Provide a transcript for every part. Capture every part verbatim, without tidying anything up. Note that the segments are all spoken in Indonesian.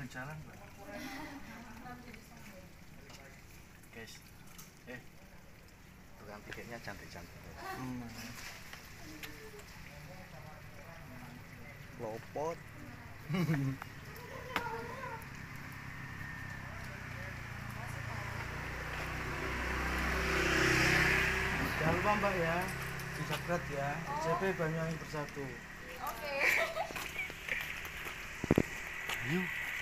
jalan-jalan, Pak. Guys, eh, tukang tiketnya cantik-cantik. Hmm. Lopot. Jangan lupa Mbak ya, subscribe ya, C P Banyuwangi Bersatu. Oke. Ayo.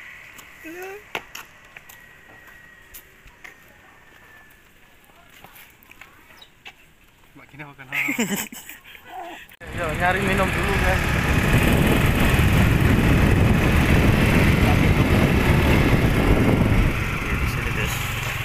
Mbak Gina makan apa? Yo, nyari minum dulu guys. Di sini guys.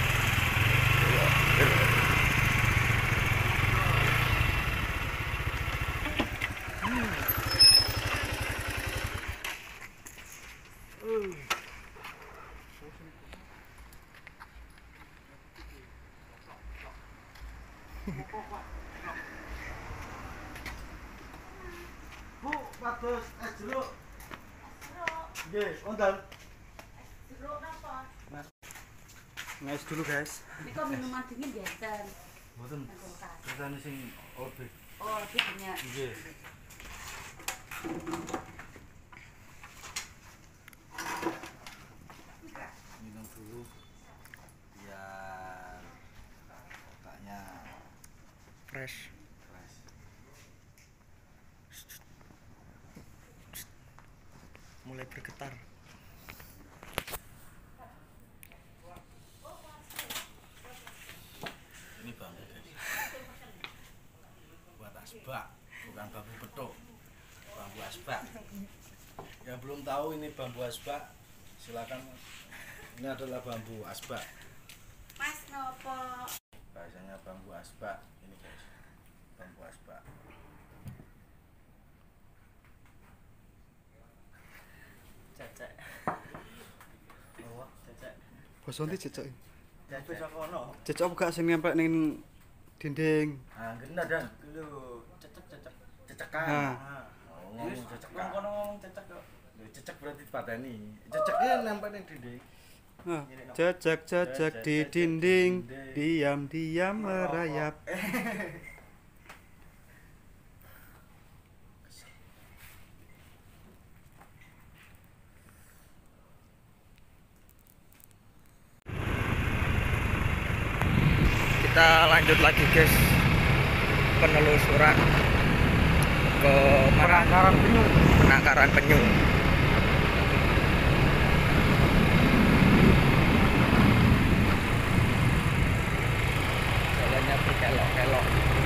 Bu, pados es jeruk. Jeruk. Nggih, wonten. Jeruk napa? Nges dulu guys. Ini kok minuman dingin biasa. Mboten. Rasane sing orbit. Oh, dingin. Nggih. Minum dulu biar otaknya Fresh. fresh. Mulai bergetar. Ini bambu guys. Buat asbak, bukan bambu petuk. Bambu asbak. Yang belum tahu ini bambu asbak, silakan. Ini adalah bambu asbak. Mas nopo? Bahasanya bambu asbak ini guys. Bambu asbak. Cecek. Oh, Cecek. Bosonti cecok. Cecek sokono. Cecok gak sing nempel ning dinding. Ah, gendah dan. Lho, cecek cecek. Cecekan. Nah. Oh, ngomong cecekan. Kono ngomong cecek kok. Lho, cecek berarti pateni. Ceceknya nempel ning dinding. Nah, cecek-cecek di dinding, diam-diam merayap. Kita lanjut lagi guys, penelusuran ke Penangkaran penyu. penangkaran penyu. Jalannya berkelok-kelok.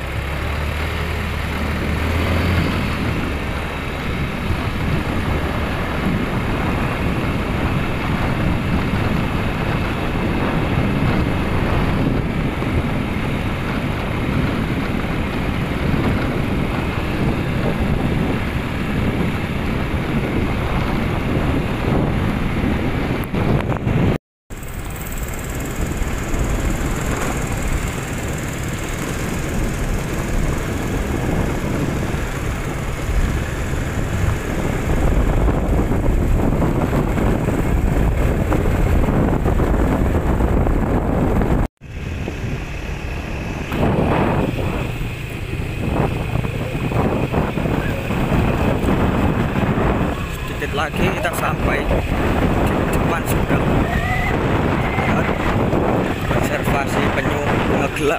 Lagi kita sampai di depan sudah lihat konservasi penyu ngegelam.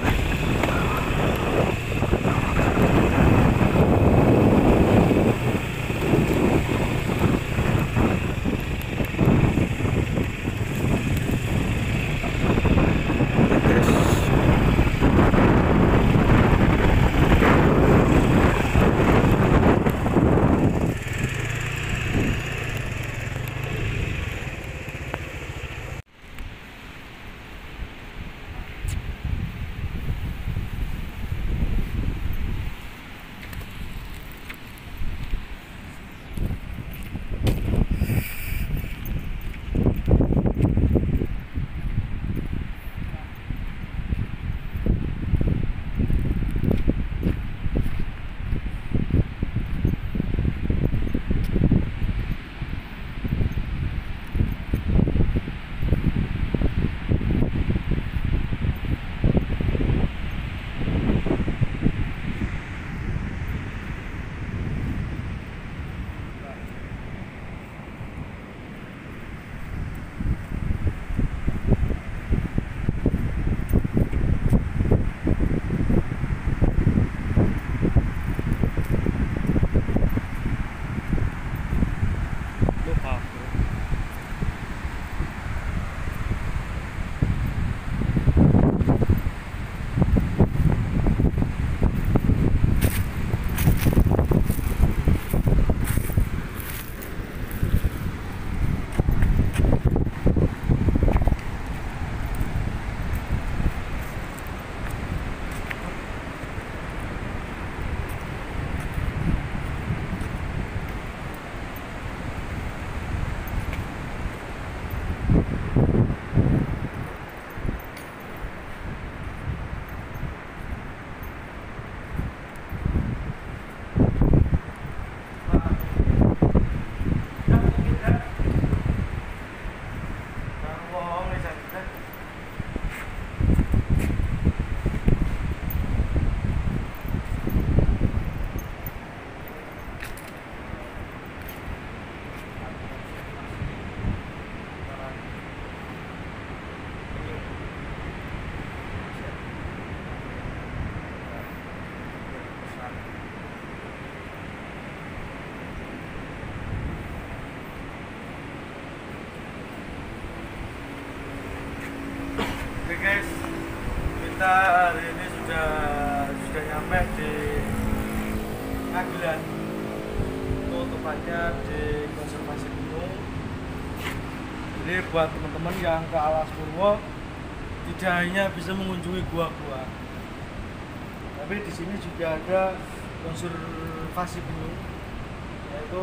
kita hari ini sudah sudah nyampe di Magelang, itu tepatnya di konservasi penyu. Jadi buat teman-teman yang ke Alas Purwo tidak hanya bisa mengunjungi gua-gua, tapi di sini juga ada konservasi penyu, yaitu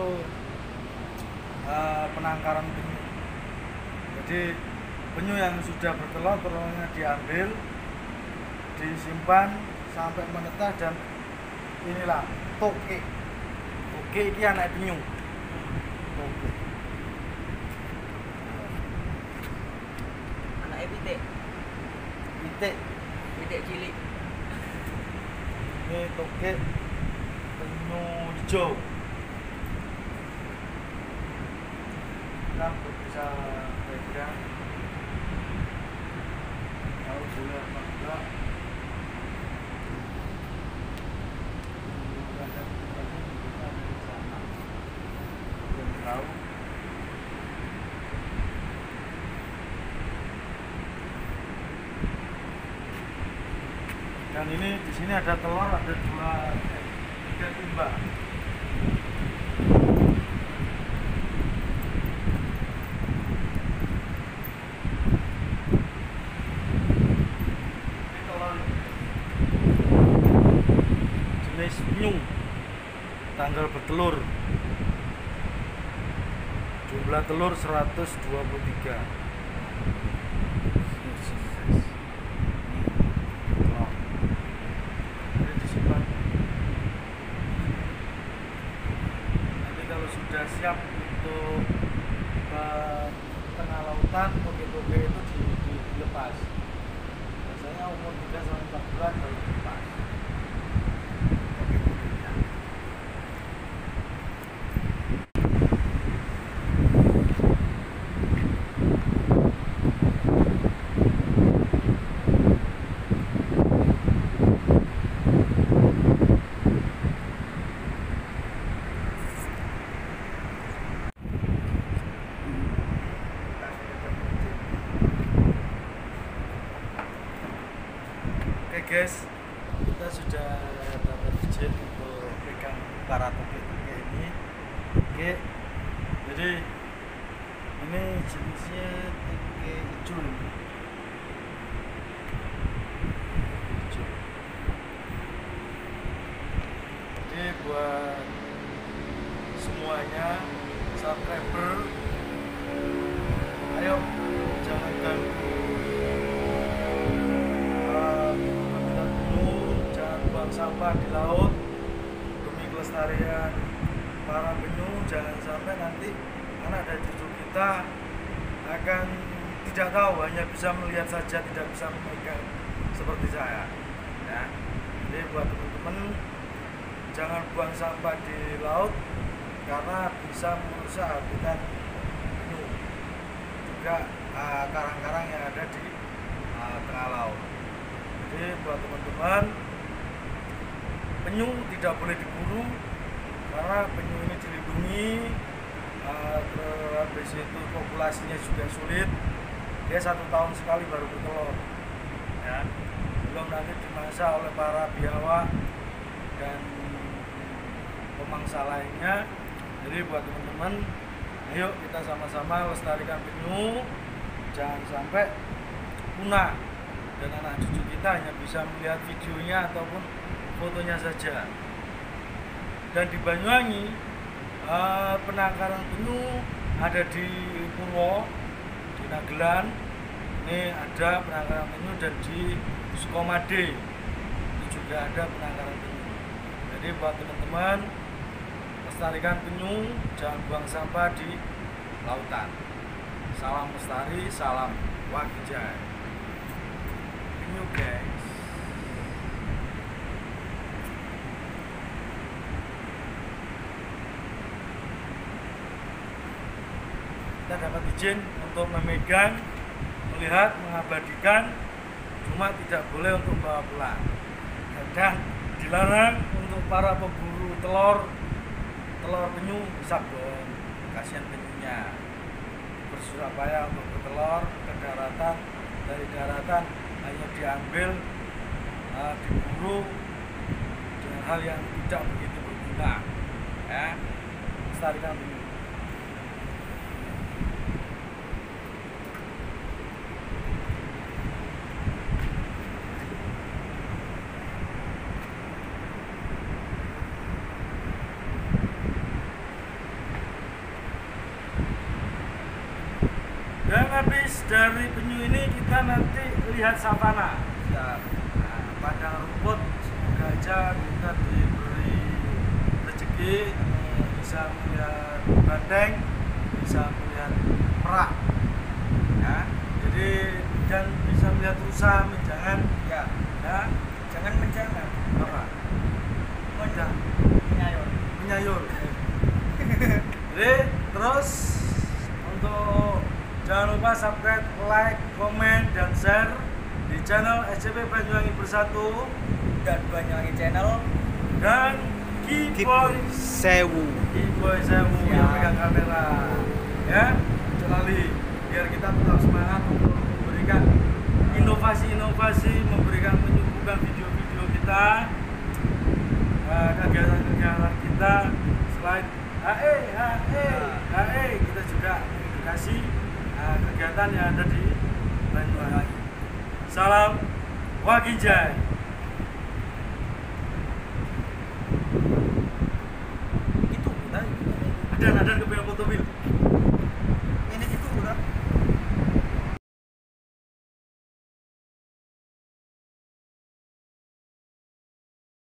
uh, penangkaran penyu. Jadi penyu yang sudah bertelur, telurnya diambil, disimpan sampai menetas, dan inilah toke. Toke ini anak penyu. Toke. Anaknya pitik. Pitik. Pitik cilik. Ini toke penyu hijau. Kita bisa pegang. Tahu boleh apa enggak? Tahu. Dan ini di sini ada telur, ada dua, eh, tiga timba. Ini telur jenis penyu, tanggal bertelur. Jumlah telur seratus dua puluh tiga. Ini disimpan. Nanti kalau sudah siap untuk ke tengah lautan, toge-toge itu di, di, dilepas. Biasanya umur tiga sampai empat bulan baru dilepas. Oke guys, kita sudah dapat izin untuk pegang para toge-toge ini. Oke, jadi ini jenisnya toge hijau. Hijau. Jadi buat semuanya subscriber, ayo jangan ganggu sampah di laut demi kelestarian para penyu. Jangan sampai nanti anak dan cucu kita akan tidak tahu, hanya bisa melihat saja, tidak bisa memegang seperti saya ya. Jadi buat teman-teman, jangan buang sampah di laut karena bisa merusak habitat penyu, juga uh, karang-karang yang ada di uh, tengah laut. Jadi buat teman-teman, penyu tidak boleh diburu karena penyu ini dilindungi. Uh, habis itu populasinya juga sulit, dia satu tahun sekali baru bertelur ya. Belum nanti dimangsa oleh para biawak dan pemangsa lainnya. Jadi buat teman-teman, ayo kita sama-sama lestarikan penyu, jangan sampai punah dan anak cucu kita hanya bisa melihat videonya ataupun fotonya saja. Dan di Banyuwangi uh, penangkaran penyu ada di Purwo, di Nagelan ini ada penangkaran penyu, dan di Sukomade itu juga ada penangkaran penyu. Jadi buat teman-teman, lestarikan penyu, jangan buang sampah di lautan. Salam lestari, salam Wakijai penyu guys. Kita dapat izin untuk memegang, melihat, mengabadikan, cuma tidak boleh untuk membawa pulang. Dan dilarang untuk para pemburu telur telur penyu sabun, kasihan penyunya. Bersurabaya untuk bertelur ke daratan, dari daratan hanya diambil uh, diburu dengan hal yang tidak begitu berguna, ya. Lestarikan penyu. Dan habis dari penyu ini kita nanti lihat savana. Ya, nah, padang rumput. Semoga aja kita diberi rezeki bisa melihat banteng, bisa melihat merak. Ya, jadi dan bisa melihat rusa, menjangan. Ya, ya, jangan menjangan. Apa? Menjang. Menyayur. Menyayur. Jadi terus untuk jangan lupa subscribe, like, komen, dan share di channel S C P Banyuwangi Bersatu Dan Banyuwangi Channel dan Kiboy Sewu. Kiboy Sewu yang pegang kamera, ya, kecuali biar kita tetap semangat untuk memberikan inovasi-inovasi, memberikan menyuguhkan video-video kita, uh, kegiatan-kegiatan kita. Selain H E, H E, H E, kita juga edukasi uh, kegiatan yang ada di Banyuwangi. Salam Waginjai. Itu, ada ada kepengen foto bil.